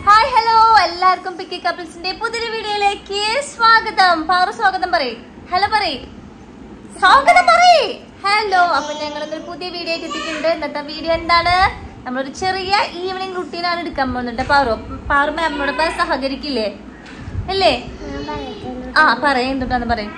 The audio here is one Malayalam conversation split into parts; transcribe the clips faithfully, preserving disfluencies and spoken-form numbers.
ഹായ് ഹലോ എല്ലാവർക്കും പിക്കി കപ്പിൾസിന്റെ പുതിയൊരു വീഡിയോയിലേക്ക് സ്വാഗതം. പാറു സ്വാഗതം പറയ്. ഹലോ പറയ്. സ്വാഗതം പറയ്. ഹലോ. അപ്പൊ ഞങ്ങൾ ഇന്നൊരു പുതിയ വീഡിയോ ആയിട്ട് എത്തിയിട്ടുണ്ട്. ഇന്നത്തെ വീഡിയോ എന്താണ്? നമ്മളൊരു ചെറിയ ഈവനിങ് റുട്ടീനാണ് എടുക്കാൻ പോകുന്നുണ്ട്. പാറു പാറു മാമിനോടൊപ്പം സഹകരിക്കില്ലേ അല്ലേ? ആ പറയും എന്തുട്ടാന്ന് പറയും.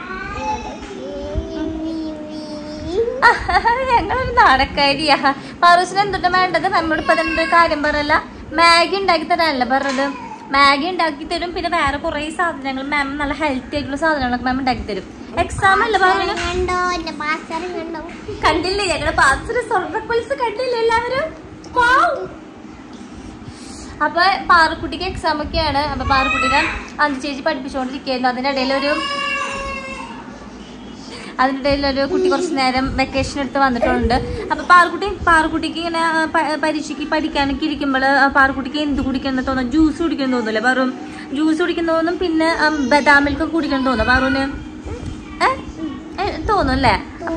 ഞങ്ങളൊരു നാടക്കാരിയാ. പാറൂസിന് എന്തുട്ടാ വേണ്ടത്? നമ്മോട് ഇപ്പൊ അതിന്റെ കാര്യം പറയല്ല. മാഗി ഉണ്ടാക്കി തരാനല്ല പറഞ്ഞത്. മാഗി ഉണ്ടാക്കി തരും, പിന്നെ വേറെ കുറെ സാധനങ്ങൾ മാം നല്ല ഹെൽത്തി ആയിട്ടുള്ള സാധനങ്ങളൊക്കെ മാം ഉണ്ടാക്കി തരും. എക്സാം അല്ല പറഞ്ഞു കണ്ടില്ലേ? ഞങ്ങളുടെ പാസ്സർ സ്വർണ്ണപ്പൽസ് കണ്ടില്ലേ എല്ലാവരും? അപ്പൊ പാറുക്കുട്ടിക്ക് എക്സാം ഒക്കെയാണ്. അപ്പൊ പാറുക്കുട്ടിനെ അഞ്ചു ചേച്ചി പഠിപ്പിച്ചുകൊണ്ടിരിക്കുകയായിരുന്നു. അതിനിടയിൽ ഒരു അതിനിടയിൽ ഒരു കുട്ടി കുറച്ച് നേരം വെക്കേഷൻ എടുത്ത് വന്നിട്ടുണ്ട്. അപ്പൊ പാറുക്കുട്ടി പാറുക്കുട്ടിക്ക് ഇങ്ങനെ പരീക്ഷയ്ക്ക് പഠിക്കാനൊക്കെ ഇരിക്കുമ്പോൾ പാറുക്കുട്ടിക്ക് എന്ത് കുടിക്കണം തോന്നും? ജ്യൂസ് കുടിക്കണം തോന്നുന്നില്ലേ പാറു? ജ്യൂസ് കുടിക്കുന്ന തോന്നും, പിന്നെ ബദാം മിൽക്ക് കുടിക്കണം തോന്നും പാറുവിന്? ഏഹ് തോന്നും അല്ലേ?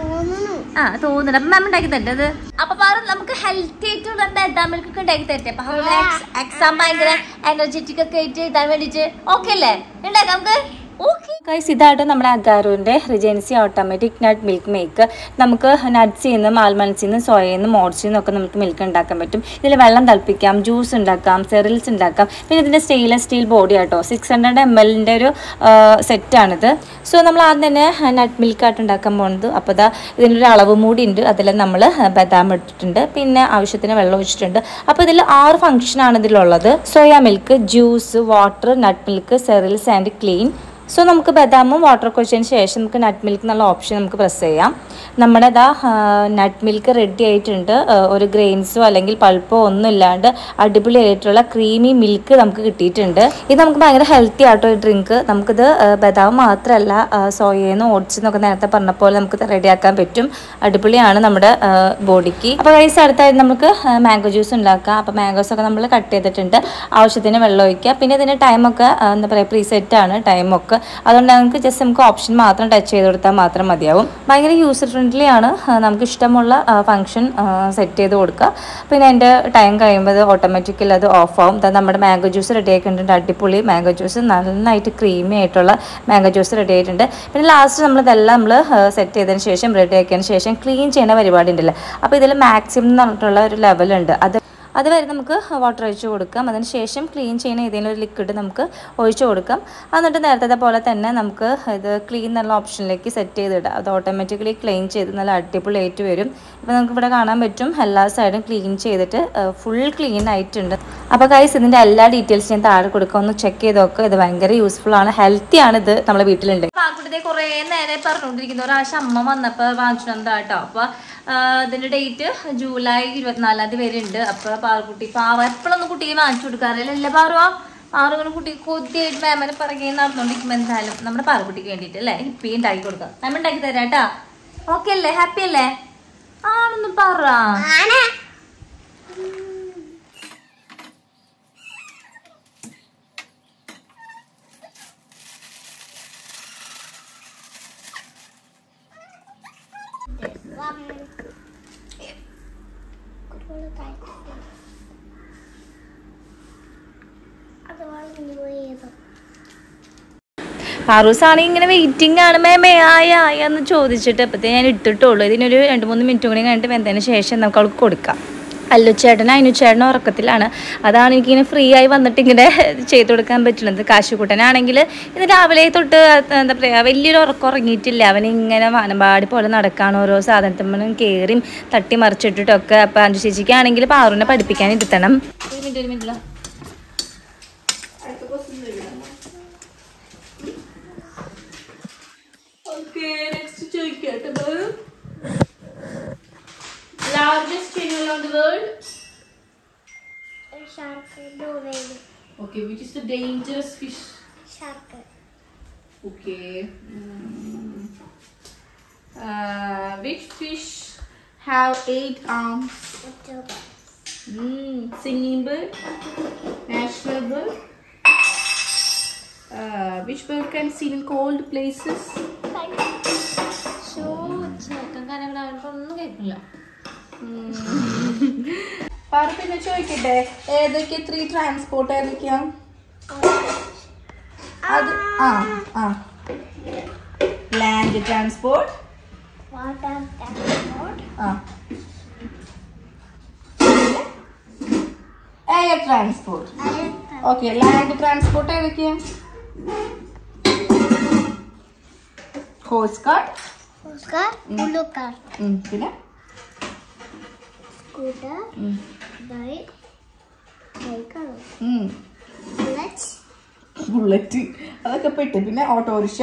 ആ തോന്നുന്നു. അപ്പൊ മാം ഉണ്ടാക്കി തരേണ്ടത്. അപ്പൊ പാറു നമുക്ക് ഹെൽത്തി ആയിട്ടുള്ള ബദാം മിൽക്ക് ഒക്കെ ഉണ്ടാക്കി തരട്ടെ? അപ്പൊ എക്സാം ഭയങ്കര എനർജറ്റിക് ഒക്കെ ആയിട്ട് എഴുതാൻ വേണ്ടിട്ട് ഓക്കെ അല്ലേ? ഉണ്ടാക്കാം നമുക്ക്. ഗൈസ്, ഇതായിട്ട് നമ്മുടെ അഗാറുവിൻ്റെ regency automatic nut milk make. നമുക്ക് നട്ട്സിൽ നിന്നും ആൽമണ്ട്സിൽ നിന്നും സോയയിൽ നിന്നും ഓട്സിൽ നിന്നൊക്കെ നമുക്ക് മിൽക്ക് ഉണ്ടാക്കാൻ പറ്റും. ഇതിൽ വെള്ളം തിളപ്പിക്കാം, ജ്യൂസ് ഉണ്ടാക്കാം, സെറിൽസ് ഉണ്ടാക്കാം. പിന്നെ ഇതിൻ്റെ stainless steel body auto. Six hundred M എല്ലിൻ്റെ ഒരു സെറ്റാണിത്. സോ നമ്മൾ ആദ്യം തന്നെ നട്ട് മിൽക്കായിട്ട് ഉണ്ടാക്കാൻ പോകുന്നത്. അപ്പോൾ ഇതാ ഇതിനൊരു അളവ് മൂടി ഉണ്ട്. അതിൽ നമ്മൾ ബദാം ഇട്ടിട്ടുണ്ട്, പിന്നെ ആവശ്യത്തിന് വെള്ളം ഒഴിച്ചിട്ടുണ്ട്. അപ്പോൾ ഇതിൽ ആറ് ഫംഗ്ഷനാണ് ഇതിലുള്ളത്. Soya milk, juice, water, nut milk, cereals and clean. So നമുക്ക് ബദാമും വാട്ടറൊക്കെ ഒഴിച്ചതിന് ശേഷം നമുക്ക് നട്ട് മിൽക്ക് എന്നുള്ള ഓപ്ഷൻ നമുക്ക് പ്രസ് ചെയ്യാം. നമ്മുടെ ഇതാ നട്ട് മിൽക്ക് റെഡി ആയിട്ടുണ്ട്. ഒരു ഗ്രെയിൻസോ അല്ലെങ്കിൽ പൾപ്പോ ഒന്നും ഇല്ലാണ്ട് അടിപൊളിയായിട്ടുള്ള ക്രീമി മിൽക്ക് നമുക്ക് കിട്ടിയിട്ടുണ്ട്. ഇത് നമുക്ക് ഭയങ്കര ഹെൽത്തി ആട്ടോ ഈ ഡ്രിങ്ക്. നമുക്കിത് ബദാം മാത്രമല്ല സോയയെന്നും ഓട്സിന്നൊക്കെ നേരത്തെ പറഞ്ഞ പോലെ നമുക്കിത് റെഡിയാക്കാൻ പറ്റും. അടിപൊളിയാണ് നമ്മുടെ ബോഡിക്ക്. അപ്പോൾ ഗൈസ്, അടുത്തായിട്ട് നമുക്ക് മാംഗോ ജ്യൂസ് ഉണ്ടാക്കാം. അപ്പോൾ മാംഗോസൊക്കെ നമ്മൾ കട്ട് ചെയ്തിട്ടുണ്ട്. ആവശ്യത്തിന് വെള്ളം ഒഴിക്കുക. പിന്നെ ഇതിൻ്റെ ടൈമൊക്കെ എന്താ പറയുക, പ്രീസെറ്റാണ് ടൈമൊക്കെ. അതുകൊണ്ട് നമുക്ക് ജസ്റ്റ് നമുക്ക് ഓപ്ഷൻ മാത്രം ടച്ച് ചെയ്ത് കൊടുത്താൽ മാത്രം മതിയാവും. ഭയങ്കര യൂസർ ഫ്രണ്ട്ലി ആണ്. നമുക്ക് ഇഷ്ടമുള്ള ഫംഗ്ഷൻ സെറ്റ് ചെയ്ത് കൊടുക്കുക. പിന്നെ അതിൻ്റെ ടൈം കഴിയുമ്പോൾ അത് ഓട്ടോമാറ്റിക്കലി അത് ഓഫ് ആവും. നമ്മുടെ മാംഗോ ജ്യൂസ് റെഡി ആക്കിയിട്ടുണ്ട്. അടിപൊളി മാംഗോ ജ്യൂസ്, നന്നായിട്ട് ക്രീമി ആയിട്ടുള്ള മാംഗോ ജ്യൂസ് റെഡി ആയിട്ടുണ്ട്. പിന്നെ ലാസ്റ്റ് നമ്മളിതെല്ലാം നമ്മൾ സെറ്റ് ചെയ്തതിന് ശേഷം റെഡി ആക്കിയതിന് ശേഷം ക്ലീൻ ചെയ്യുന്ന പരിപാടി ഉണ്ടല്ലോ. അപ്പോൾ ഇതിൽ മാക്സിമം എന്ന് പറഞ്ഞിട്ടുള്ള ഒരു ലെവലുണ്ട്. അത് അതുവരെ നമുക്ക് വാട്ടർ ഒഴിച്ച് കൊടുക്കാം. അതിന് ശേഷം ക്ലീൻ ചെയ്യുന്ന ഏതെങ്കിലും ഒരു ലിക്വിഡ് നമുക്ക് ഒഴിച്ച് കൊടുക്കാം. എന്നിട്ട് നേരത്തെ പോലെ തന്നെ നമുക്ക് ഇത് ക്ലീൻ എന്നുള്ള ഓപ്ഷനിലേക്ക് സെറ്റ് ചെയ്തിടാം. അത് ഓട്ടോമാറ്റിക്കലി ക്ലീൻ ചെയ്ത് നല്ല അടിപൊളിയായിട്ട് വരും. ഇപ്പോൾ നമുക്ക് ഇവിടെ കാണാൻ പറ്റും എല്ലാ സൈഡും ക്ലീൻ ചെയ്തിട്ട് ഫുൾ ക്ലീൻ ആയിട്ടുണ്ട്. അപ്പോൾ ഗൈസ്, ഇതിൻ്റെ എല്ലാ ഡീറ്റെയിൽസ് ഞാൻ താഴെ കൊടുക്കുക. ഒന്ന് ചെക്ക് ചെയ്ത് നോക്കുക. ഇത് ഭയങ്കര യൂസ്ഫുൾ ആണ്, ഹെൽത്തി ആണ്. ഇത് നമ്മുടെ വീട്ടിലുണ്ട്. പാക്കുട്ടിയെ കുറേ നേരെ പറഞ്ഞുകൊണ്ടിരിക്കുന്ന ഒരാഴ്ച അമ്മ വന്നപ്പോൾ വാങ്ങിച്ചിട്ടുണ്ട് കേട്ടോ. അപ്പോൾ ഇതിൻ്റെ ഡേറ്റ് ജൂലൈ ഇരുപത്തിനാലാം തീയതി വരെ ഉണ്ട്. അപ്പോൾ പാറുകുട്ടി പാവ എപ്പോഴൊന്നും കുട്ടിയെ വാങ്ങിച്ചു കൊടുക്കാറില്ല അല്ലേ പാറുവാ? പാറുവിന് കുട്ടി കൊതിയായിട്ട് മാമനെ പിറകെ നടന്നുകൊണ്ടിരിക്കുമ്പോൾ എന്തായാലും നമ്മുടെ പാറുകുട്ടിക്ക് വേണ്ടിയിട്ട് അല്ലേ ഇപ്പം ഉണ്ടാക്കി കൊടുക്കാം. മാമ ഉണ്ടാക്കി തരാം കേട്ടോ. ഓക്കെ അല്ലേ? ഹാപ്പി അല്ലേ? ആണെന്ന് പറ. പാറൂസാണെങ്കിൽ ഇങ്ങനെ വെയിറ്റിംഗ് ആണ്. മേമേ ആയ ആയെന്ന് ചോദിച്ചിട്ട് അപ്പത്തേ ഞാൻ ഇട്ടിട്ടുള്ളൂ. ഇതിനൊരു രണ്ട് മൂന്ന് മിനിറ്റ് കൂടി കഴിഞ്ഞിട്ട് വെന്തതിന് ശേഷം നമുക്ക് അവൾക്ക് കൊടുക്കാം. അല്ലുച്ചേട്ടനും അയിനുച്ചേട്ടനും ഉറക്കത്തിലാണ്. അതാണ് എനിക്കിങ്ങനെ ഫ്രീ ആയി വന്നിട്ട് ഇങ്ങനെ ചെയ്ത് കൊടുക്കാൻ പറ്റുന്നത്. കാശുകൂട്ടനാണെങ്കിൽ ഇത് രാവിലെ തൊട്ട് എന്താ പറയുക വലിയൊരു ഉറക്കം ഉറങ്ങിയിട്ടില്ല. അവനിങ്ങനെ വാനമ്പാടി പോലെ നടക്കാണ്. ഓരോ സാധനത്തിനും കയറിയും തട്ടി മറിച്ചിട്ടിട്ടൊക്കെ. അപ്പം അഞ്ചു ചേച്ചിക്കാണെങ്കിൽ പാറുവിനെ പഠിപ്പിക്കാൻ ഇരുത്തണം. ഒരു മിനിറ്റ് ഒരു minute Largest animal on the world? Shark. No whale. Okay, which is the dangerous fish? Shark. Okay. Mm. Uh, which fish have eight arms? October. Mm. Singing bird? National bird? Uh, which bird can sing in cold places? So, check. I'm going to go to the Paru പിന്നെ ചോദിക്കട്ടെ, ഏതൊക്കെ ത്രീ ട്രാൻസ്പോർട്ട് ഏതൊക്കെയാ? അത് ആ ആ ലാൻഡ് ട്രാൻസ്പോർട്ട്, വാട്ടർ ട്രാൻസ്പോർട്ട്, ആ air transport. Okay, land transport ഏതൊക്കെയാ? കോസ്റ്റ് ഗാർഡ്, ഉസ്കാർ ഉലുക്കാർ, പിന്നെ സ്കൂട്ടർ, ബൈക്ക്, ബൈക്കാണോ, ബുള്ളറ്റ്, ബുള്ളറ്റ് അതൊക്കെ പെട്ട്. പിന്നെ ഓട്ടോറിക്ഷ,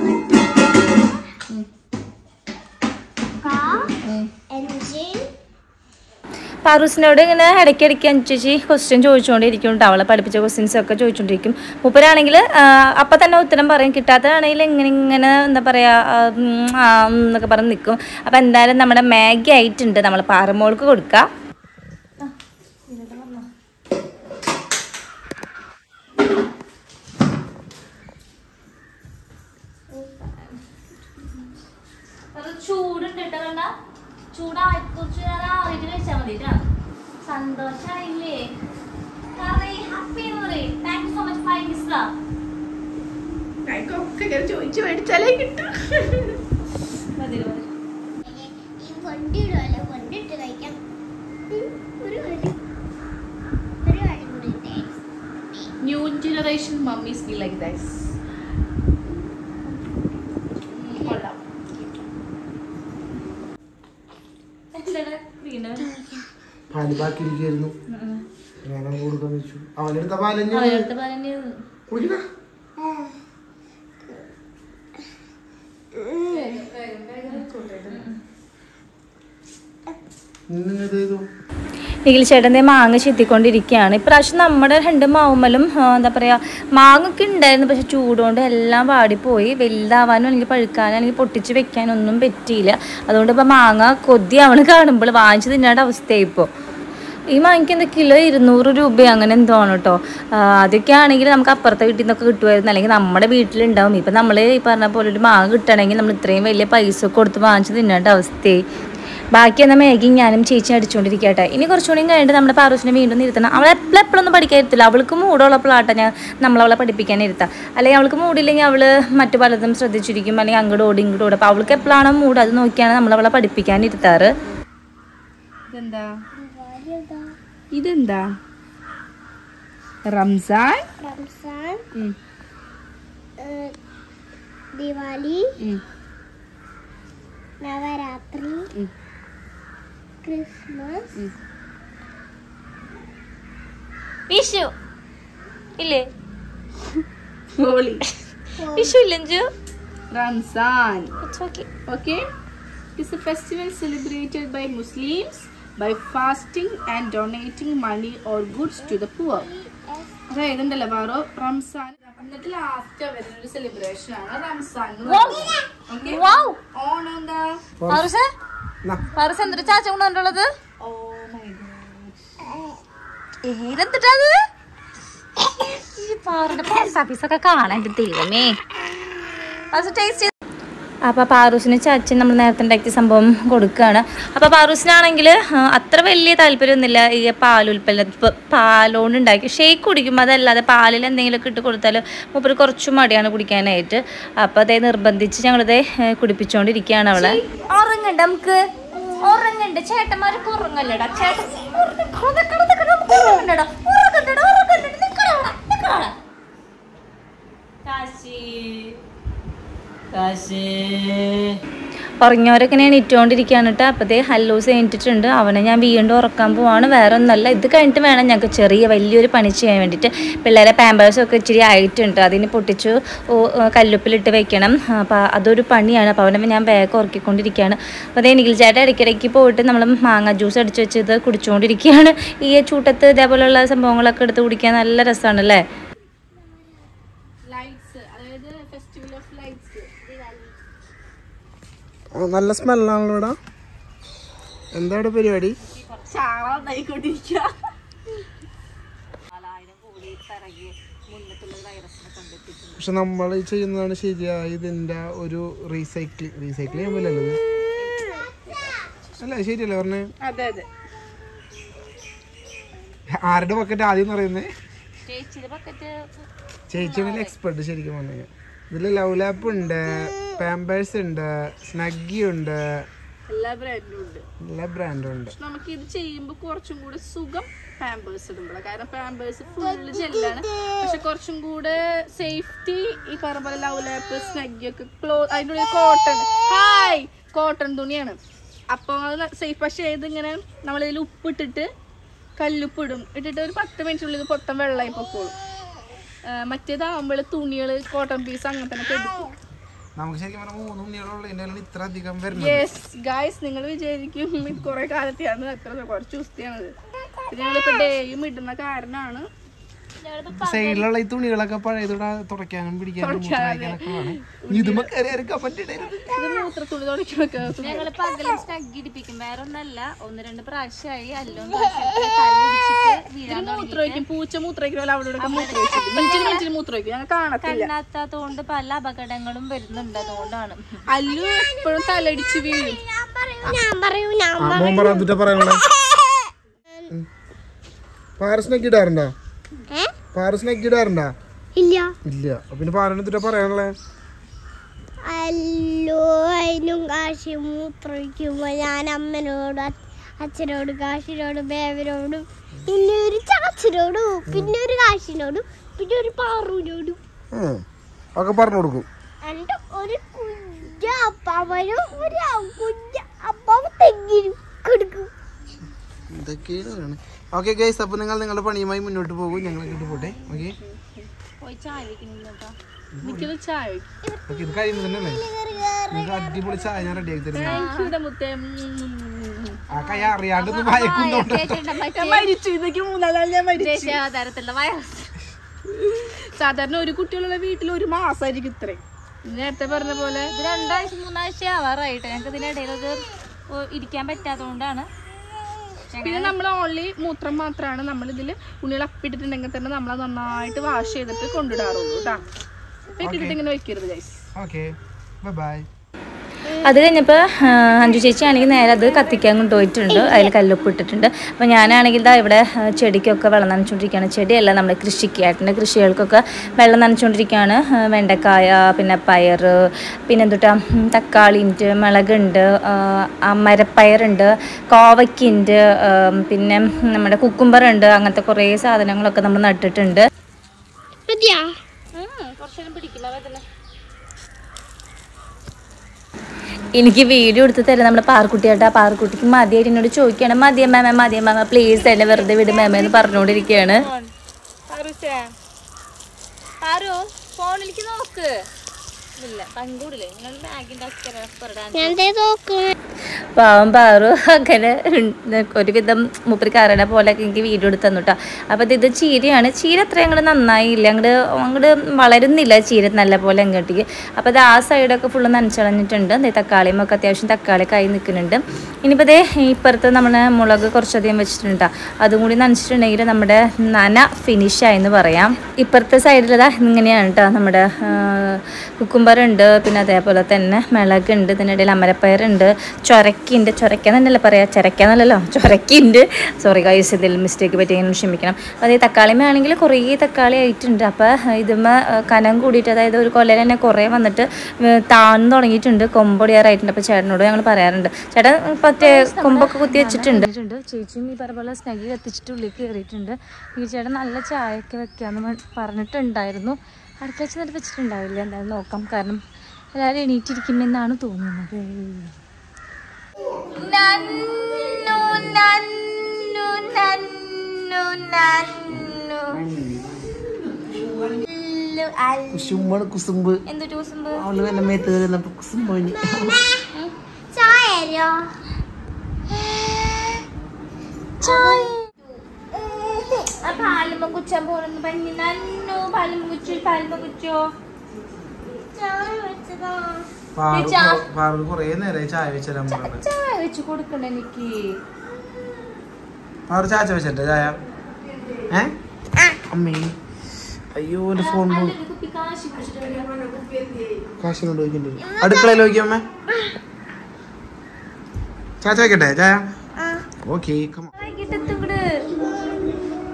കാർ, എൻജിൻ. പാറൂസിനോട് ഇങ്ങനെ ഇടയ്ക്കിടയ്ക്ക് അനുസരിച്ച് ക്വസ്റ്റ്യൻ ചോദിച്ചുകൊണ്ടിരിക്കും കേട്ടോ. അവളെ പഠിപ്പിച്ച ക്വസ്റ്റ്യൻസ് ഒക്കെ ചോദിച്ചുകൊണ്ടിരിക്കും. മൂപ്പരാണെങ്കിൽ അപ്പം തന്നെ ഉത്തരം പറയും, കിട്ടാത്തതാണെങ്കിൽ ഇങ്ങനെ ഇങ്ങനെ എന്താ പറയുക എന്നൊക്കെ പറഞ്ഞ് നിൽക്കും. അപ്പം എന്തായാലും നമ്മുടെ മാഗി ആയിട്ടുണ്ട്, നമ്മൾ പാറമോൾക്ക് കൊടുക്കാം. ചൂടുണ്ട് കേട്ടോ, കണ്ട ചൂടായി കുറച്ച് നേരം ആറിയിട്ട് കഴിച്ചാൽ മതി കേട്ടോ. സന്തോഷായില്ലേ? ചോദിച്ചു മേടിച്ചാലേ കിട്ടും. ഈ കൊണ്ടിടുമല്ലോ, കൊണ്ടിട്ട് കഴിക്കാം. ഒരു കാര്യം ഒരു കാര്യം കൂടി, new generation mummies be like this. പാല് ബാക്കിയിരിക്കുന്നു, ഞാൻ കൊടുക്കാൻ വെച്ചു. അവനെടുത്ത പാലഞ്ഞ കുടിക്കണ നിഖിൽ ചേട്ടൻ്റെ മാങ്ങ ചെത്തിക്കൊണ്ടിരിക്കുകയാണ്. ഇപ്രാവശ്യം നമ്മുടെ രണ്ട് മാവുമ്മലും എന്താ പറയുക മാങ്ങൊക്കെ ഉണ്ടായിരുന്നു, പക്ഷെ ചൂടുകൊണ്ട് എല്ലാം വാടിപ്പോയി. വലുതാവാനും അല്ലെങ്കിൽ പഴുക്കാനോ അല്ലെങ്കിൽ പൊട്ടിച്ച് വെക്കാനൊന്നും പറ്റിയില്ല. അതുകൊണ്ട് ഇപ്പോൾ മാങ്ങ കൊതി അവന് കാണുമ്പോൾ വാങ്ങിച്ച് തിന്നേണ്ട അവസ്ഥയായി. ഇപ്പോൾ ഈ മാങ്ങയ്ക്ക് എന്താ കിലോ ഇരുന്നൂറ് രൂപ അങ്ങനെ എന്തോ ആണ് കേട്ടോ. അതൊക്കെ ആണെങ്കിൽ നമുക്ക് അപ്പുറത്തെ വീട്ടിൽ നിന്നൊക്കെ കിട്ടുമായിരുന്നു, അല്ലെങ്കിൽ നമ്മുടെ വീട്ടിലുണ്ടാവും. ഇപ്പം നമ്മൾ ഈ പറഞ്ഞ പോലെ ഒരു മാങ്ങ കിട്ടണമെങ്കിൽ നമ്മൾ ഇത്രയും വലിയ പൈസ കൊടുത്ത് വാങ്ങിച്ച് തിന്നേണ്ട അവസ്ഥയായി. ബാക്കി എന്നാൽ മാഗി ഞാനും ചേച്ചി അടിച്ചുകൊണ്ടിരിക്കട്ടെ. ഇനി കുറച്ചുകൂടി കഴിഞ്ഞിട്ട് നമ്മുടെ പാറൂസിനെ വീണ്ടും ഇരുത്തണം. അവൾ എപ്പോഴും എപ്പോഴൊന്നും പഠിക്കാനിരുത്തില്ല. അവൾക്ക് മൂടുള്ളപ്പോഴാട്ടെ ഞാൻ നമ്മളവളെ പഠിപ്പിക്കാനിരുത്താം. അല്ലെങ്കിൽ അവൾക്ക് മൂടില്ലെങ്കിൽ അവൾ മറ്റു പലതും ശ്രദ്ധിച്ചിരിക്കും, അല്ലെങ്കിൽ അങ്ങോട്ട് ഓടി ഇങ്ങോട്ട് ഓടും. അപ്പോൾ അവൾക്ക് എപ്പോഴാണോ മൂട് അത് നോക്കിയാണ് നമ്മളവളെ പഠിപ്പിക്കാനിരുത്താറ്. ഇതെന്താ ഇതെന്താ റംസാൻ, റംസാൻ, ദിവാലി, നവരാത്രി, ക്രിസ്മസ്, വിഷു ഇല്ലേ? ഹോളി, വിഷു ഇല്ലഞ്ചു, Ramzan. It's okay. Okay, it is a festival celebrated by Muslims by fasting and donating money or goods to the poor. അതായത് ഉണ്ടല്ലോ പാറോ റംസാൻ എന്നിട്ട് ലാസ്റ്റ് വരുന്ന ഒരു സെലിബ്രേഷൻ ആണ് റംസാൻ. ഓണം എന്താ പാറൂസ് പാറൂസ് എന്തൊരു ചാച്ച കൊണ്ടുള്ളത്? Oh my God, ഏതെന്തിട്ടത്? ഈ പാറുടെ പീസൊക്കെ കാണാൻ ദൈവമേ. ടേസ്റ്റ്. അപ്പോൾ പാറൂസിന് ചാച്ചൻ നമ്മൾ നേരത്തെ ഉണ്ടാക്കിയ സംഭവം കൊടുക്കുകയാണ്. അപ്പോൾ പാറൂസിനാണെങ്കിൽ അത്ര വലിയ താല്പര്യമൊന്നുമില്ല ഈ പാലുൽപ്പന്നം, പാലോണ്ട് ഉണ്ടാക്കി ഷേക്ക് കുടിക്കും. അതല്ലാതെ പാലിൽ എന്തെങ്കിലുമൊക്കെ ഇട്ട് കൊടുത്താൽ മൂപ്പര് കുറച്ച് മടിയാണ് കുടിക്കാനായിട്ട്. അപ്പോൾ അതേ നിർബന്ധിച്ച് ഞങ്ങളിതേ കുടിപ്പിച്ചുകൊണ്ടിരിക്കുകയാണ് അവളെ. ഉറങ്ങണ്ട നമുക്ക്, ഉറങ്ങണ്ട ചേട്ടന്മാർക്ക് ഉറങ്ങല്ലടാ. ചേട്ടൻ ഉറങ്ങിയവരൊക്കെ ഞാൻ ഇട്ടുകൊണ്ടിരിക്കുകയാണ് കേട്ടോ. അപ്പോഴത്തേ ഹല്ലൂസ് കഴിഞ്ഞിട്ടുണ്ട്. അവനെ ഞാൻ വീണ്ടും ഉറക്കാൻ പോവാണ്. വേറെ ഒന്നല്ല, ഇത് കഴിഞ്ഞിട്ട് വേണം ഞങ്ങൾക്ക് ചെറിയ വലിയൊരു പണി ചെയ്യാൻ വേണ്ടിയിട്ട്. പിള്ളേരെ പാമ്പേഴ്സൊക്കെ ഇച്ചിരി ആയിട്ടുണ്ട്, അതിന് പൊട്ടിച്ചു കല്ലുപ്പിലിട്ട് വെക്കണം. അപ്പോൾ അതൊരു പണിയാണ്. അപ്പോൾ അവനെ ഞാൻ ബാഗ് ഉറക്കിക്കൊണ്ടിരിക്കുകയാണ്. അപ്പോൾ അതേ നിഖിൽ ചേട്ടൻ ഇടയ്ക്കിടയ്ക്ക് പോയിട്ട് നമ്മൾ മാങ്ങ ജ്യൂസ് അടിച്ച് വെച്ചത് കുടിച്ചുകൊണ്ടിരിക്കുകയാണ്. ഈ ചൂട്ടത്ത് ഇതേപോലെയുള്ള സംഭവങ്ങളൊക്കെ എടുത്ത് കുടിക്കാൻ നല്ല രസമാണല്ലേ. നല്ല സ്മെല്ലാണല്ലോ ഇവിടെ. എന്താ ഇവിടെ പരിപാടി? പക്ഷെ നമ്മൾ ചെയ്യുന്നതാണ് ശരിയാ. ഇതിന്റെ ഒരു റീസൈക്ലിംഗ് റീസൈക്കിൾ ചെയ്യാൻ പറ്റില്ലല്ലോ അല്ലേ? ശരിയല്ലേ പറഞ്ഞേ? അതെ അതെ. ആരുടെ ബക്കറ്റ് ആദ്യം പറയുന്നത്? ചേച്ചിയുടെ ബക്കറ്റ്. ചേച്ചിയാണെങ്കിൽ എക്സ്പെർട്ട് ശരിക്കും പറഞ്ഞാൽ. ഇതിൽ ലവ് ലാപ്പ് ഉണ്ട്, പാമ്പേഴ്സ് ഉണ്ട്, സ്നഗ്ഗി ഉണ്ട്, എല്ലാ ബ്രാൻഡും ഉണ്ട്. എല്ലാ ബ്രാൻഡും ഉണ്ട്. നമുക്ക് ഇത് ചെയ്യുമ്പോൾ കുറച്ചും കൂടെ സുഖം പാമ്പേഴ്സ് ഇടുമ്പോഴാണ്. കാരണം പാമ്പേഴ്സ് ഫുള്ള് ജെല്ലാണ്. പക്ഷെ കുറച്ചും കൂടെ സേഫ്റ്റി ഈ പറഞ്ഞ പോലെ ലവ് ലാപ്പ് സ്നഗ്ഗി ഒക്കെ ക്ലോ അതിൻ്റെ ഉള്ളിൽ കോട്ടൺ ഹായ് കോട്ടൺ തുണിയാണ്. അപ്പോൾ അത് സേഫ്. പക്ഷേ ഇതിങ്ങനെ നമ്മളിതിൽ ഉപ്പിട്ടിട്ട് കല്ലുപ്പിടും ഇട്ടിട്ട് ഒരു പത്ത് മിനിറ്റിനുള്ളിൽ ഇത് പൊട്ടം വെള്ളമായി പൊക്കോളും. മറ്റേതാകുമ്പോൾ തുണികൾ കോട്ടൺ പീസ് അങ്ങനെ തന്നെ എടുക്കും. നമുക്ക് ശരിക്കും പറഞ്ഞാൽ മൂന്ന് തുണികളുള്ള ഇത്ര അധികം വരുന്നത്. യെസ് ഗായ്സ്, നിങ്ങൾ വിചാരിക്കും ഇത് കുറെ കാലത്തെയാണ് അത്ര കുറച്ച് ദിവസത്തെയാണത്. ഇത് ഞങ്ങളിപ്പോ ഡേയും ഇടുന്ന കാരണമാണ്. സൈഡിലുള്ള ഈ തുണികളൊക്കെ പഴയതോടെ തുടയ്ക്കാനും പിടിക്കാനും ഇതുമ്പോ ഇത് മൂത്ര തുണി തുടയ്ക്കാനൊക്കെ ഞങ്ങള് പകലും സ്നഗ്ഗി ഇടിപ്പിക്കും. വേറെ ഒന്നല്ല, ഒന്ന് രണ്ട് പ്രാവശ്യമായി അല്ലോ മൂത്രമൊഴിക്കും. പൂച്ച മൂത്രമൊഴിക്കും പോലെ അവിടെ മിനിറ്റിന് മിനിറ്റിന് മൂത്രമൊഴിക്കും. ഞങ്ങൾ കാണത്തില്ല. കാണാത്തതുകൊണ്ട് പല അപകടങ്ങളും വരുന്നുണ്ട്. അതുകൊണ്ടാണ് അല്ലു എപ്പോഴും തലടിച്ച് വീഴും. ഞാൻ പറയൂ ഞാൻ പറയാനുള്ള പാരസ്നൊക്കെ ഇടാറുണ്ടോ? പാരസ്നൊക്കെ ഇടാറുണ്ടോ? ഇല്ല ഇല്ല. പിന്നെ പാരനെത്തിട്ടാ പറയാനുള്ളേ? അല്ലോ അതിനും കാശി മൂത്രമൊഴിക്കുമ്പോ ഞാൻ അമ്മനോട് അച്ഛനോട് കാശിനോടും ബേബിനോടും പിന്നെ ഒരു ചാച്ചനോടും പിന്നെ ഒരു കാശിനോടും പിന്നെ ഒരു പാറുവിനോടും ഒക്കെ പറഞ്ഞു കൊടുക്കും. എന്റെ ഒരു കുഞ്ഞ അപ്പാവനും ഒരു കുഞ്ഞ അപ്പാവ് തെങ്ങിനും കൊടുക്കും. ഇതൊക്കെയാണ്. ഓക്കെ ഗൈസ്, അപ്പൊ നിങ്ങൾ നിങ്ങളുടെ പണിയുമായി മുന്നോട്ട് പോകും. ഞങ്ങൾ ഇങ്ങോട്ട് പോട്ടെ. ഓക്കെ പോയി ചായ വെക്കുന്നുണ്ടോ? എനിക്കത് ചായ ഓക്കെ ഇത് കഴിയുന്നത് തന്നെയല്ലേ? നിങ്ങൾക്ക് അടിപൊളി ചായ ഞാൻ റെഡി ആക്കി തരുന്നു. മുത്തേ ആ കൈ അറിയാണ്ടൊന്നും വായിക്കുന്നുണ്ട്. മരിച്ചു. ഇതൊക്കെ മൂന്നാലാൾ ഞാൻ മരിച്ചു. തരത്തിലുള്ള വൈറസ്. സാധാരണ ഒരു കുട്ടികളുള്ള വീട്ടിൽ ഒരു മാസമായിരിക്കും ഇത്രയും. നേരത്തെ പറഞ്ഞ പോലെ ഇത് രണ്ടാഴ്ച മൂന്നാഴ്ച ആവാറായിട്ട് ഞങ്ങൾക്ക് ഇതിനിടയിൽ ഇത് ഇരിക്കാൻ പറ്റാത്തതുകൊണ്ടാണ്. പിന്നെ നമ്മൾ ഓൺലി മൂത്രം മാത്രമാണ് നമ്മളിതിൽ ഉണ്ണികൾ അപ്പിട്ടിട്ടുണ്ടെങ്കിൽ തന്നെ നമ്മൾ നന്നായിട്ട് വാഷ് ചെയ്തിട്ട് കൊണ്ടിടാറുള്ളൂ കേട്ടോ. ഇട്ടിട്ട് ഇങ്ങനെ വെക്കരുത് ഗൈസ്. Okay bye bye. അത് കഴിഞ്ഞപ്പോൾ അഞ്ചു ചേച്ചി ആണെങ്കിൽ നേരെ അത് കത്തിക്കാൻ കൊണ്ടുപോയിട്ടുണ്ട്. അതിൽ കല്ലുപ്പ് ഇട്ടിട്ടുണ്ട്. അപ്പോൾ ഞാനാണെങ്കിൽ ഇതാ ഇവിടെ ചെടിക്കൊക്കെ വെള്ളം നനച്ചുകൊണ്ടിരിക്കുകയാണ്. ചെടിയല്ല, നമ്മുടെ കൃഷിക്ക് ഏട്ടൻ്റെ കൃഷികൾക്കൊക്കെ വെള്ളം നനച്ചുകൊണ്ടിരിക്കുകയാണ്. വെണ്ടക്കായ, പിന്നെ പയർ, പിന്നെ എന്തുട്ടാ തക്കാളി ഉണ്ട്, മുളകുണ്ട്, മരപ്പയറുണ്ട്, കോവയ്ക്കുണ്ട്, പിന്നെ നമ്മുടെ കുക്കുംബർ ഉണ്ട്. അങ്ങനത്തെ കുറേ സാധനങ്ങളൊക്കെ നമ്മൾ നട്ടിട്ടുണ്ട്. കുറച്ചേരം പിടിക്കില്ല. എനിക്ക് വീഡിയോ എടുത്ത് തരാം നമ്മുടെ പാർക്കുട്ടിയായിട്ട്. ആ പാർക്കുട്ടിക്ക് മതിയായിട്ട് എന്നോട് ചോദിക്കുകയാണ്, മതിയ മാമ മതിയ മാമ പ്ലീസ് എന്നെ വെറുതെ വിട് മാമ എന്ന് പറഞ്ഞുകൊണ്ടിരിക്കുകയാണ്. ഫോണിലേക്ക് നോക്ക്. പാവം പാറു അങ്ങനെ ഒരുവിധം മൂപ്പര് കറണ പോലെയൊക്കെ എനിക്ക് വീഡിയോ എടുത്ത് തന്നു കേട്ടോ. അപ്പം ഇത് ചീരയാണ്. ചീര അത്ര അങ്ങോട്ട് നന്നായില്ല, അങ്ങോട്ട് അങ്ങോട്ട് വളരുന്നില്ല ചീര നല്ല പോലെ അങ്ങോട്ടേക്ക്. അപ്പോൾ അത് ആ സൈഡൊക്കെ ഫുള്ള് നനച്ചളഞ്ഞിട്ടുണ്ട്. തക്കാളിയും ഒക്കെ അത്യാവശ്യം തക്കാളിയൊക്കെ ആയി നിൽക്കുന്നുണ്ട്. ഇനിയിപ്പോൾ അതേ ഇപ്പുറത്ത് നമ്മുടെ മുളക് കുറച്ചധികം വെച്ചിട്ടുണ്ട്. അതും കൂടി നനച്ചിട്ടുണ്ടെങ്കിൽ നമ്മുടെ നന ഫിനിഷായെന്ന് പറയാം. ഇപ്പുറത്തെ സൈഡിലതാ ഇങ്ങനെയാണ് കേട്ടോ. നമ്മുടെ കുക്കുംബറുണ്ട്, പിന്നെ അതേപോലെ തന്നെ മിളകുണ്ട്, ഇതിനിടയിൽ അമരപ്പയറുണ്ട്, ചൊരക്കുണ്ട്. ചൊരക്കാന്നല്ലേ പറയാ, ചൊരക്കാന്നല്ലല്ലോ, ചൊരക്കുണ്ട്. സോറി ഗൈസ്, എന്തെങ്കിലും മിസ്റ്റേക്ക് പറ്റിയെങ്കിലും ക്ഷമിക്കണം. അതേ തക്കാളിമ ആണെങ്കിൽ കുറേ തക്കാളി ആയിട്ടുണ്ട്. അപ്പോൾ ഇതുമ്മ കനം കൂടിയിട്ട്, അതായത് ഒരു കൊല്ലം തന്നെ കുറേ വന്നിട്ട് താഴ്ന്നു തുടങ്ങിയിട്ടുണ്ട്, കൊമ്പൊടിയാറായിട്ടുണ്ട്. അപ്പോൾ ചേട്ടനോട് ഞങ്ങൾ പറയാറുണ്ട്, ചേട്ടൻ മറ്റേ കൊമ്പൊക്കെ കുത്തി വെച്ചിട്ടുണ്ട്. ചേച്ചിയും ഈ പറഞ്ഞ സ്നഗി കത്തിച്ചിട്ട് ഉള്ളിൽ കയറിയിട്ടുണ്ട്. ഈ ചേട്ടൻ നല്ല ചായയൊക്കെ വെക്കാമെന്ന് പറഞ്ഞിട്ടുണ്ടായിരുന്നു. അടുത്ത വെച്ച് എന്നിട്ട് വെച്ചിട്ടുണ്ടാവില്ല. എന്തായാലും നോക്കാം, കാരണം എല്ലാവരും എണീറ്റിരിക്കുമെന്നാണ് തോന്നുന്നത്. എന്തൊരു കുസുമ്പ് പാലുമ്പ കുച്ചാൻ പോണെന്ന് പറഞ്ഞു. നന്നു പാലുമ്പ കുച്ചു പാലുമ്പ കുച്ചോ ചായ വെച്ച് കൊടുക്കണ്ട എനിക്ക്. ചാച്ച വെച്ചിട്ട് ചായ ഏ അമ്മേ അയ്യോ എന്റെ ഫോൺ കാശിനോട് ചോദിക്കണ്ടേ? അടുക്കളയിൽ നോക്കിയ അമ്മ ചാച്ച വെക്കട്ടെ ചായ? ഓക്കെ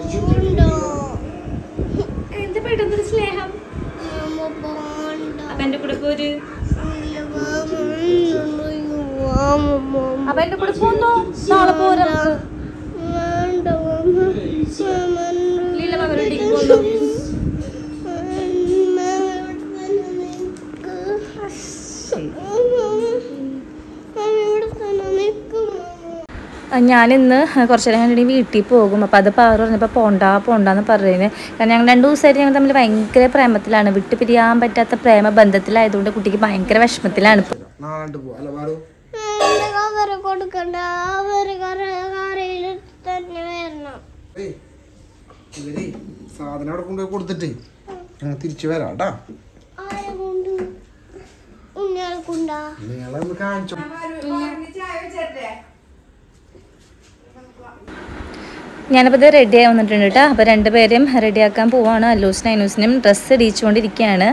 എന്താ പെട്ടെന്നൊരു സ്നേഹം? അപ്പൊ എന്റെ കൂടെ പോര്. അപ്പൊ എന്റെ കൂടെ പോന്നോ? നാളെ പോരാ ലീല മകളുടെ പോന്നോ? ഞാനിന്ന് കുറച്ച് നേരം കഴിഞ്ഞിട്ട് വീട്ടിൽ പോകും. അപ്പോൾ അത് പാറു പറഞ്ഞപ്പോൾ പോണ്ടാ പോണ്ടാന്ന് പറയുന്നത്. കാരണം ഞങ്ങൾ രണ്ട് ദിവസമായിട്ട് ഞങ്ങൾ തമ്മിൽ ഭയങ്കര പ്രേമത്തിലാണ്. വിട്ടു പിരിയാൻ പറ്റാത്ത പ്രേമ ബന്ധത്തിലായതുകൊണ്ട് കുട്ടിക്ക് ഭയങ്കര വിഷമത്തിലാണ് ഇപ്പോൾ. സാധനം അവിടെ കൊണ്ടുപോയി കൊടുത്തിട്ട് ഞങ്ങൾ തിരിച്ചു വരാം കേട്ടാ. നിങ്ങളൊന്ന് കാണിച്ചോ. ഞാനപ്പോൾ ഇത് റെഡി ആയി വന്നിട്ടുണ്ട് കേട്ടോ. അപ്പോൾ രണ്ടുപേരെയും റെഡിയാക്കാൻ പോവാണ്. അല്ലൂസിനും അനൂസിനും ഡ്രസ്സ് ഇടിച്ചുകൊണ്ടിരിക്കുകയാണ്.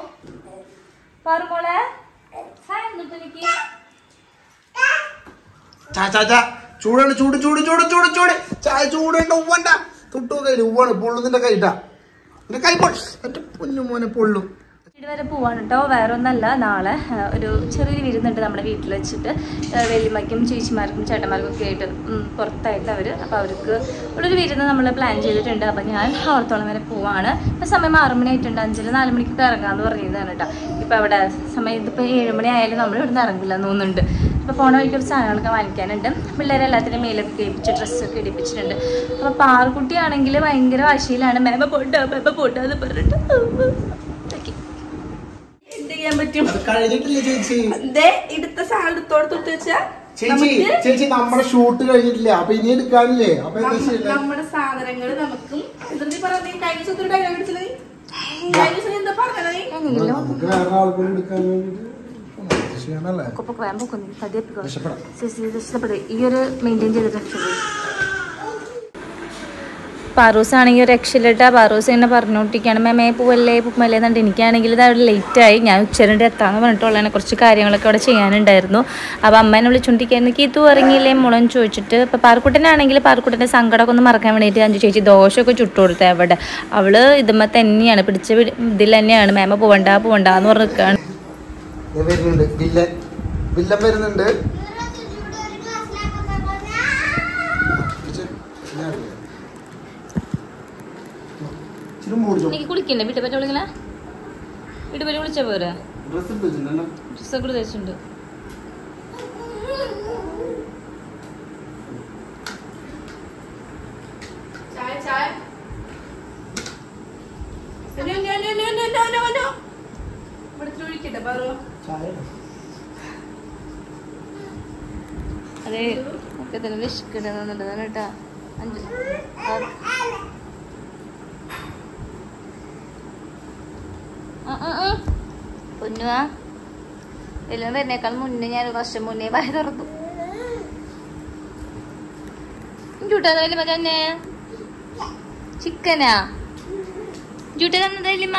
ചൂടാണ് ചൂട് ചൂട് ചൂട് ചൂട് ചൂട് ചായ ചൂടേണ്ട ഉവ്വണ്ട തൊട്ടു കയ്യിൽ ഉവ്വാണ് പൊള്ളുന്നിന്റെ കൈട്ടാ കൈ പൊന്നു മോനെ പൊള്ളും. വീട് വരെ പോവാണ് കേട്ടോ. വേറെ ഒന്നല്ല, നാളെ ഒരു ചെറിയൊരു വിരുന്നുണ്ട് നമ്മുടെ വീട്ടിൽ വെച്ചിട്ട്. വലിയമ്മയ്ക്കും ചേച്ചിമാർക്കും ചേട്ടന്മാർക്കും ഒക്കെ ആയിട്ട് പുറത്തായിട്ട് അവർ. അപ്പോൾ അവർക്ക് ഉള്ളൊരു വിരുന്ന് നമ്മൾ പ്ലാൻ ചെയ്തിട്ടുണ്ട്. അപ്പോൾ ഞാൻ ഓർത്തോളം വരെ പോവാണ്. ഇപ്പോൾ സമയം ആറ് മണി ആയിട്ടുണ്ട്. അഞ്ചിൽ നാല് മണിക്കൊക്കെ ഇറങ്ങാമെന്ന് പറഞ്ഞതാണ് കേട്ടോ. ഇപ്പോൾ അവിടെ സമയം ഇതിപ്പോൾ ഏഴ് മണി ആയാലും നമ്മൾ ഇവിടുന്ന് ഇറങ്ങില്ല എന്ന് തോന്നുന്നുണ്ട്. അപ്പോൾ പോണ വഴിക്ക് ഒരു സാധനങ്ങളൊക്കെ വാങ്ങിക്കാനുണ്ട്. പിള്ളേരെ എല്ലാത്തിനും മേലൊക്കെ കേൾപ്പിച്ച് ഡ്രസ്സൊക്കെ ഇടിപ്പിച്ചിട്ടുണ്ട്. അപ്പോൾ പാർക്കുട്ടിയാണെങ്കിൽ ഭയങ്കര വാശിയിലാണ്. മേമ പോട്ടോ മേമ പോട്ടോ എന്ന് പറഞ്ഞിട്ട് ചേച്ചി നമ്മുടെ ഷൂട്ട് കഴിഞ്ഞിട്ടില്ല. അപ്പൊ ഇനി എടുക്കാനില്ലേ? അപ്പൊ നമ്മുടെ സാധനങ്ങള് നമുക്കും നമുക്ക് വേറെ ആൾക്കാർ എടുക്കാൻ വേണ്ടിട്ട് ഈ ഒരു മെയിൻറ്റെയിൻ ചെയ്തിട്ട് പാറൂസ് ആണെങ്കിൽ ഒരു രക്ഷയിലിട്ടാ. പാറൂസ് ഇങ്ങനെ പറഞ്ഞുകൊണ്ടിരിക്കുകയാണ് മേമേ പൂവല്ലേ പൂമല്ലേ എന്നുണ്ട്. എനിക്കാണെങ്കിൽ ഇത് അവിടെ ലേറ്റായി. ഞാൻ ഉച്ചരണ്ട് എത്താന്ന് പറഞ്ഞിട്ടുള്ളതിനെ കുറച്ച് കാര്യങ്ങളൊക്കെ അവിടെ ചെയ്യാനുണ്ടായിരുന്നു. അപ്പോൾ അമ്മേനെ വിളിച്ചുകൊണ്ടിരിക്കുകയായിരുന്നു. കീത്തു ഇറങ്ങിയില്ലേ മോളെന്ന് ചോദിച്ചിട്ട്. ഇപ്പോൾ പാറക്കുട്ടനാണെങ്കിൽ പാറക്കുട്ടൻ്റെ സങ്കടമൊക്കെ ഒന്ന് മറക്കാൻ വേണ്ടിയിട്ട് അഞ്ചു ചേച്ചി ദോശയൊക്കെ ചുട്ടു കൊടുത്തത്. അവിടെ അവള് ഇതുമ്മ തന്നെയാണ് പിടിച്ച ഇതിൽ തന്നെയാണ് മേമ പോവണ്ട പോവണ്ടെന്ന് പറഞ്ഞിരിക്കുകയാണ്. വരുന്നുണ്ട്. എനിക്ക് കുളിക്കണ്ടേ? വീട്ടിൽ പറ്റ വിളിക്കണ വീട്ടിൽ പറ്റി വിളിച്ചാ പോരാ? ഡ്രസ്സൊക്കെ തേച്ചിട്ടുണ്ട്. അതെ ഒക്കെ തന്നെ വിശക്കിടുന്നുണ്ട് കേട്ടാ. അഞ്ച് പൊന്നുവാ എല്ലാം വരുന്നേക്കാൾ മുന്നേ ഞാൻ ഒരു വർഷം മുന്നേ വായ തുറന്നു. ചൂട്ടാ വലിയ തന്നെ ചിക്കനാ ചൂട്ട തന്നതല്ലിമ്മ.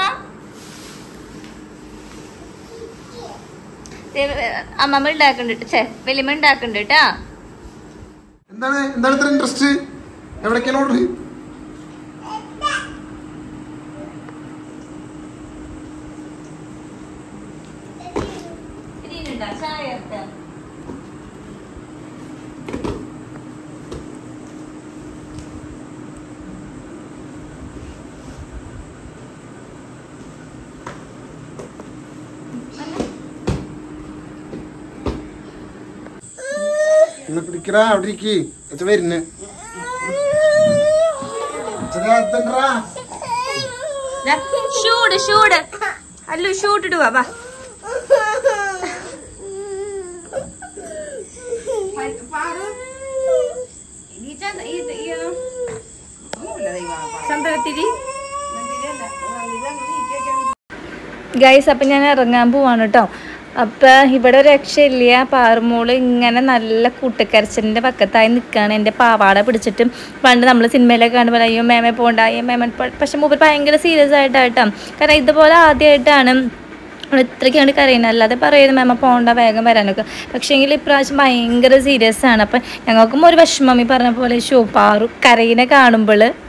അമ്മമ്മ ഉണ്ടാക്കുന്നുണ്ട്. ചേ വലിയമ്മ ഉണ്ടാക്കുന്നുണ്ട് കേട്ടാ. എന്താണ് എന്താണ് ഇത്ര ഇൻട്രസ്റ്റ്? എവിടേക്കാണ് ഓർഡർ? പിടിക്കടാ അവിടെ ഇരിക്കി വരുന്നു. ഷൂട് ഷൂട് അല്ലു ഷൂട്ട് ഇടുവാ. വാ ഗൈസ് അപ്പം ഞാൻ ഇറങ്ങാൻ പോവാണ് കേട്ടോ. അപ്പം ഇവിടെ ഒരു രക്ഷയില്ല. പാറുമോള് ഇങ്ങനെ നല്ല കൂട്ടക്കരച്ചിലിൻ്റെ പക്കത്തായി നിൽക്കുകയാണ്. എൻ്റെ പാവാട പിടിച്ചിട്ട് പണ്ട് നമ്മൾ സിനിമയിലൊക്കെ കാണുമ്പോൾ അയ്യോ മേമ പോണ്ട അയ്യോ മേമ. പക്ഷെ മൂപ്പർ ഭയങ്കര സീരിയസ് ആയിട്ടാട്ടോ. കാരണം ഇതുപോലെ ആദ്യമായിട്ടാണ് ഇത്രയ്ക്ക് കണ്ട് കരയുന്നത്. അല്ലാതെ പറയുന്നത് മേമ പോണ്ട വേഗം വരാനൊക്കെ. പക്ഷേങ്കിൽ ഇപ്രാവശ്യം ഭയങ്കര സീരിയസ് ആണ്. അപ്പം ഞങ്ങൾക്കും ഒരു വിഷമം ഈ പറഞ്ഞ പോലെ ഷോ പാറു കരയിനെ കാണുമ്പോൾ